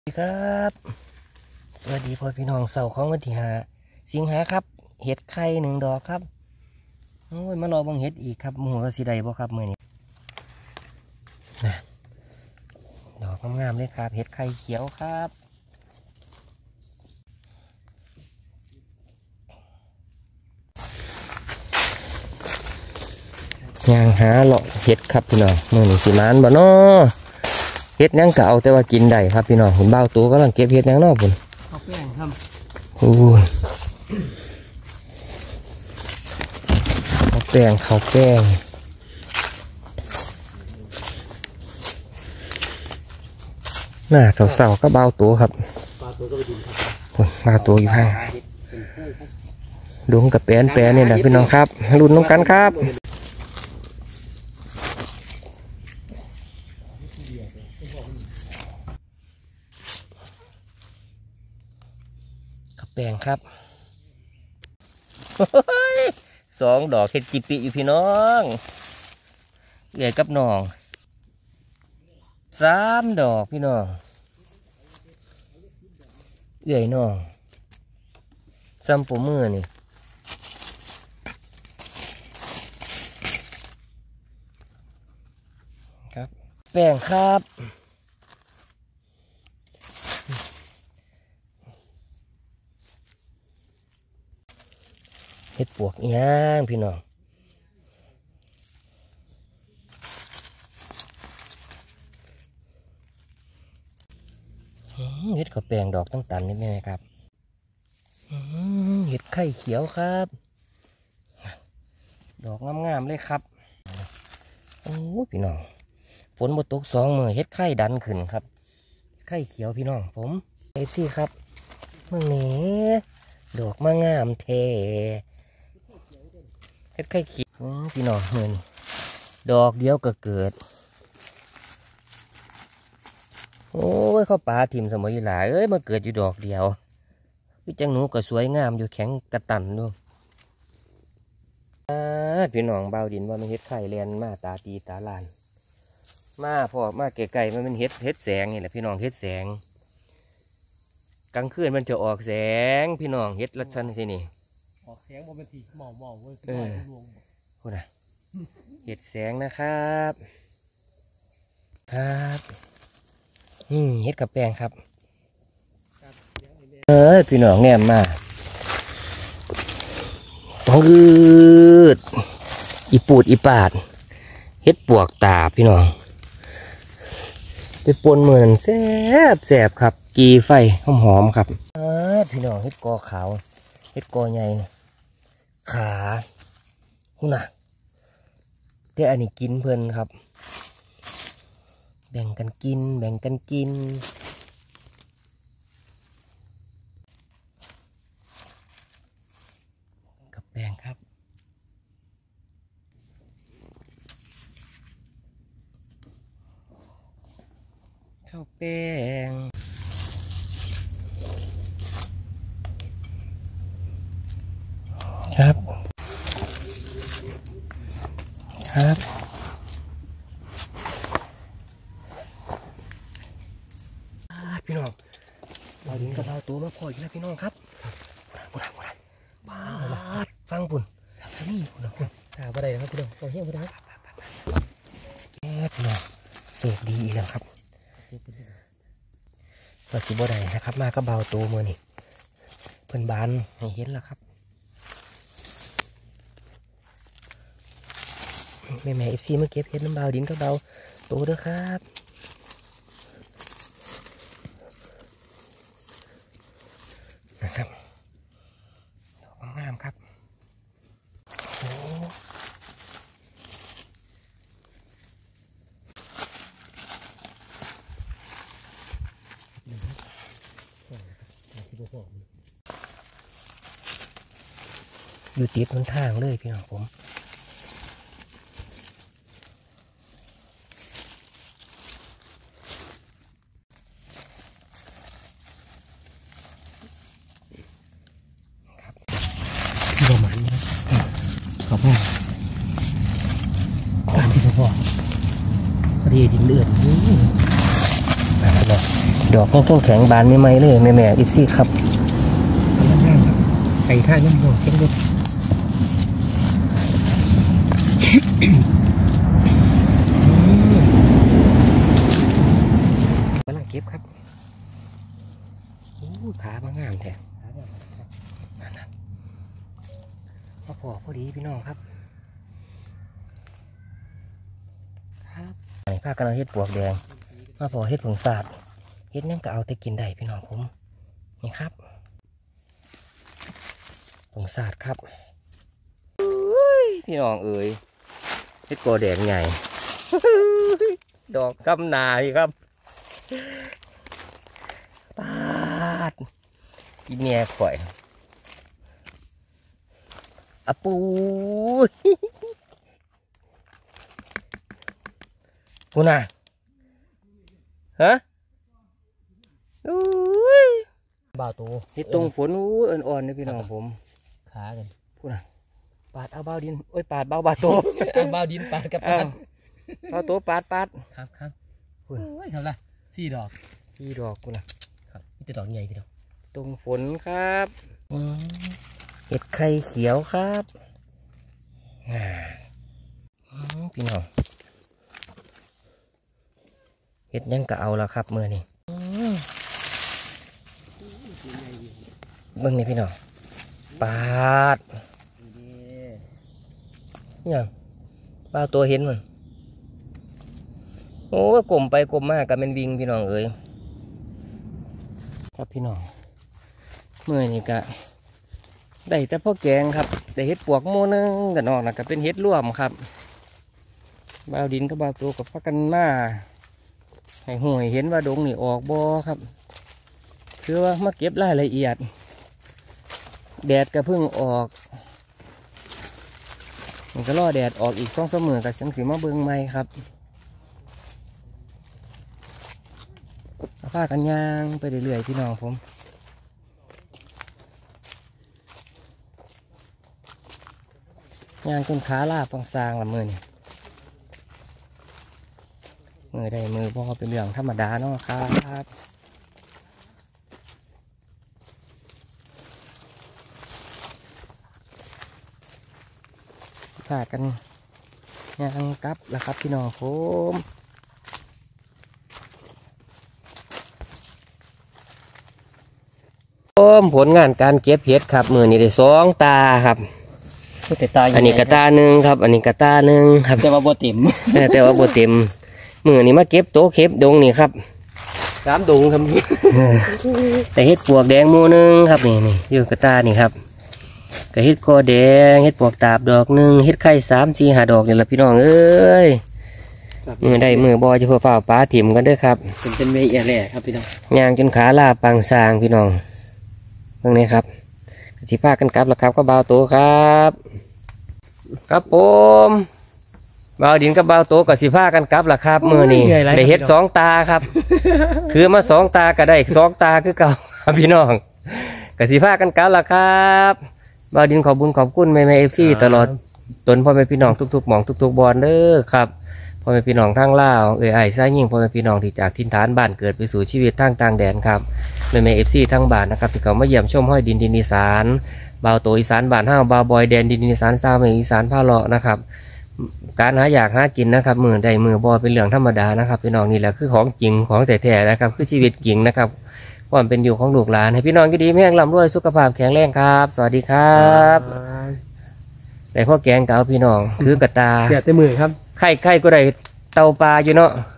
สวัสดีครับสวัสดีพ่อพี่น้องเสาร์ของวันที่5 สิงหาครับเห็ดไข่1 ดอกครับโอ้ยมารอบังเห็ดอีกครับหมูสีใดบ่ครับมือนี้นะดอกงามๆเลยครับเห็ดไข่เขียวครับย่างหาเลาะเห็ดครับพี่น้องมือนี้สิมานบ่น้อเห็ดยังก็เอาแต่ว่ากินได้ครับพี่น้องเห็นเบ้าตัวกำลังเก็บเห็ดยังนอกพุ่นข้าวแป้งครับข้าวแป้งหน้าเสาๆก็เบาตัวครับปลาตัวก็ไปดินครับเบาตัวอยู่ข้างดวงกับแปนนี่แหละพี่น้องครับรุ่นน้องกันครับข้าวแป้งครับ2 ดอกเห็ดจิปิอยู่พี่น้องใหญ่กับน้อง3 ดอกพี่น้องใหญ่น้องซ้ำปูมือนี่ครับแป้งครับเห็ดปวกย่างพี่น้องเห็ดข้าวแป้งดอกตั้งตันนี่ไหมครับเห็ดไข่เขียวครับดอกงามๆเลยครับโอ้พี่น้องฝนบ่ตก2 มื้อเห็ดไข่ดันขึ้นครับไข่เขียวพี่น้องผมFCครับเมื่อนี้ดอกมางามเทเห็ดไข่เขียวพี่น้องเงินดอกเดียวก็เกิดโอ้ยเข้าป่าถิ่มสมัยหลายเอ้ยมาเกิดอยู่ดอกเดียวพี่จังหนูก็สวยงามอยู่แข็งกระตันด้วยพี่น้องเบาดินว่ามันเห็ดไข่เรียนมาตาตีตาลานมาพอมาไกลๆมันเป็นเห็ดแสงนี่แหละพี่น้องเห็ดแสงกลางคืนมันจะออกแสงพี่น้องเห็ดลักษณะที่นี่ออกแสงบนเป็นทีหมอเว้ยพูดนะเห็ดแสงนะครับครับเห็ดกับแป้งครับพี่น้องแนมมาต้องอืดอีปูดอีปาดเห็ดปวกตาพี่น้องไปปนเหมือนแซ่บครับกีไฟหอมๆครับพี่น้องเห็ดกอขาวเห็ดกอใหญ่ขาหุ่นน่ะแต่อันนี้กินเพลินครับแบ่งกันกินกับแป้งครับข้าวแป้งครับพี่น้องเราดินกับเราตัวมาพออีกแล้วพี่น้องครับบ้าฟังปุ่นนี่ปุ่นขาบอะไรนะครับพี่น้องตัวเหี้ยพี่น้องแก่พี่น้องเสกดีอีกแล้วครับก็สิบ่ได้นะครับมาก็เบาตัวมือนี่เพิ่นบานให้เห็นแล้วครับแม่FCมาเก็บเห็ดน้ำเบาดินก็เบาตัวเด้อครับนะครับดอกงามครับโอ้อยู่ติดบนทางเลยพี่น้องผมประมาณนี้ครับพ่อตามที่พ่อพอดีดินเลือดนะครับดอกแข็งแข็งบานไม่ไหมเลยแม่อิฟซี่ครับไก่ท่าน้ำหนองเข้มข้นกำลังเก็บครับขาบางงามแท้พอพอดีพี่น้องครับนี่ผ้ากันเอาเฮ็ดปวกแดงมาพอเฮ็ดผงสาดเฮ็ดนั่นก็เอาแต่กินได้พี่น้องผมนี่ครับผงสาดครับพี่น้องเอ๋ยเฮ็ดกอแดงใหญ่ ดอกซ้ำนาอีกครับปาดอีเมียข่อยอะปูปูน่ะฮะอุ้ยบ่าวโตนี่ตรงฝนอ่อนๆนี่พี่น้องผมขากันปูน่ะปาดเอาเบาดินโอ้ยปาดเบาบาโตบ่าวดินปาดกับปาดเบาโตปาดครับโอ้ยทำไร4 ดอกพี่ดอกปูน่ะครับนี่แต่ดอกใหญ่พี่น้องตรงฝนครับเห็ดไข่เขียวครับพี่น้องเห็ดยังกะเอาละครับมือนี่เบิ่งนี่พี่น้องปาดเนี่ยปลาตัวเห็นมั้งโอ้กลมไปกลมมากกับเป็นวิงพี่น้องเอ้ยครับพี่น้องเมื่อนี่กะได้แต่พ่อแกงครับแต่เห็ดปวกโมนึงกันออกนะก็เป็นเห็ดร่วมครับบ่าวดินกับบ่าวตัวกับพักกันมาให้ห่วยเห็นว่าดงนี่ออกบ่ครับคือว่ามาเก็บรายละเอียดแดดก็เพิ่งออกมันก็รอแดดออกอีก2-3 มื้อกับเสียงสีมาเบิ่งใหม่ครับผ้ากันยางไปเรื่อยๆพี่น้องผมยางจนขาลาบปังซางละมือนี่มือได้มือพอเป็นเรื่องธรรมดาเนาะครับผ้ากันยางกลับแล้วครับพี่น้องผมผลงานการเก็บเห็ดครับมือนี่ได้2 ตาครับอันนี้กระตาหนึ่งครับอันนี้กระตาหนึ่งครับแต่ว่าบ่เต็มแต่ว่าบ่เต็มมือนี่มาเก็บโต๊ะเก็บดงนี่ครับ 3 ดงครับแต่เห็ดปวกแดงโมนึงครับนี่อยู่กระตานี่ครับกระเห็ดกอแดงเห็ดปวกตาบดอกหนึ่งเห็ดไข่3-4-5 ดอกนี่แหละพี่น้องเอ้ยมือได้มือบอยจะเพื่อฝ่าป้าถิ่มกันเด้อครับเป็นเมย์แหล่ครับพี่น้องยางจนขาลาปังซางพี่น้องเรื่องนี้ครับสิพากันกลับแล้วครับก็เบาโตครับครับผมเบาดินกับเบาโตกับสิพากันกลับแล้วครับมือนี่ได้เห็ด2 ตาครับคือมา2 ตาก็ได้2 ตาคือเก่าพี่น้องกับสิพากันกลับแล้วครับเบาดินขอบบุญขอบคุณแม่เอฟซีตลอดตนพ่อแม่พี่น้องทุกๆหม่องทุกๆบอลเด้อครับพ่อแม่พี่น้องทางลาวไอ้ซ้ายยิ่งพ่อแม่พี่น้องที่จากถิ่นฐานบ้านเกิดไปสู่ชีวิตทางต่างแดนครับแม่เอฟซีทั้งบ้านนะครับที่เขามาเยี่ยมชมห้อยดินอีสานบ่าวโตอีสานบ้านห้าวบ่าวบอยแดนดินอีสานซาวเมืองอีสานผ้าเลาะนะครับการหาอยากหากินนะครับมือใดมือบอเป็นเรื่องธรรมดานะครับพี่น้องนี่แหละคือของจริงของแท้ๆนะครับคือชีวิตจริงนะครับความเป็นอยู่ของลูกหลานให้พี่น้องก็ดีแม่งร่ำรวยสุขภาพแข็งแรงครับสวัสดีครับแต่พ่อแกงเก่าพี่น้องถือกระตาเดี๋ยวเต็มมือครับไข่ก็ได้เตาปลาอยู่เนาะ